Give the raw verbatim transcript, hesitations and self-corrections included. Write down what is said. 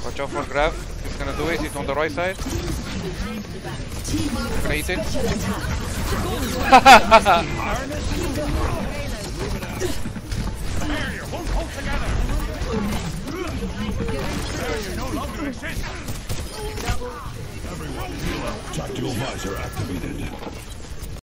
Watch out for grab. He's gonna do it. He's on the right side. Gonna eat it. Tactical visor activated.